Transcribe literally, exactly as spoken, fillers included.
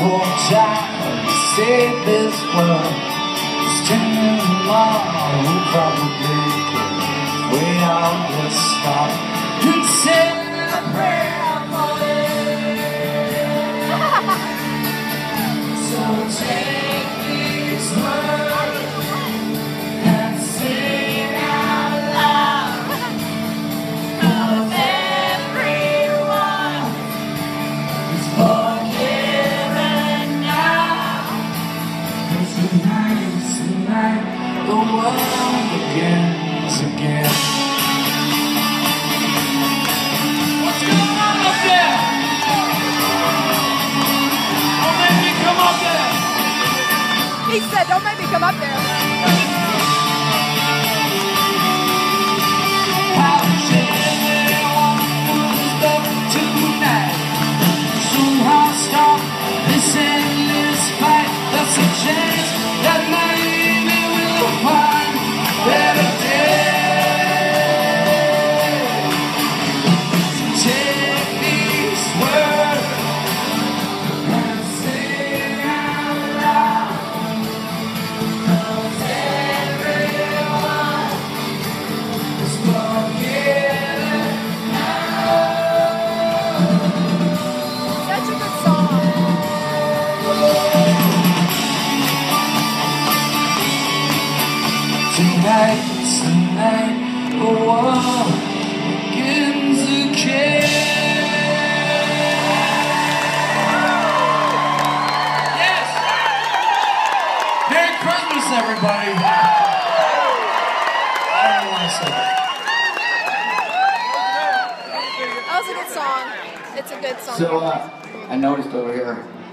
for time to save this world. It's too long, we probably could. We all just stop and say a prayer for it. So take these words and sing out loud, 'cause everyone is forgiven now. 'Cause tonight is the night the world begins again. What's going on up there? Don't make me come up there. He said, don't make me come up there. How does everyone who's up tonight somehow stop this endless fight? There's a chance that maybe we'll find better days. So take these words and sing out loud, 'cause everyone is forgiven now. Such a good song. Tonight's the night the world begins again. Yes! Merry Christmas, everybody! I don't want to say that. That was a good song. It's a good song. So uh, I noticed over here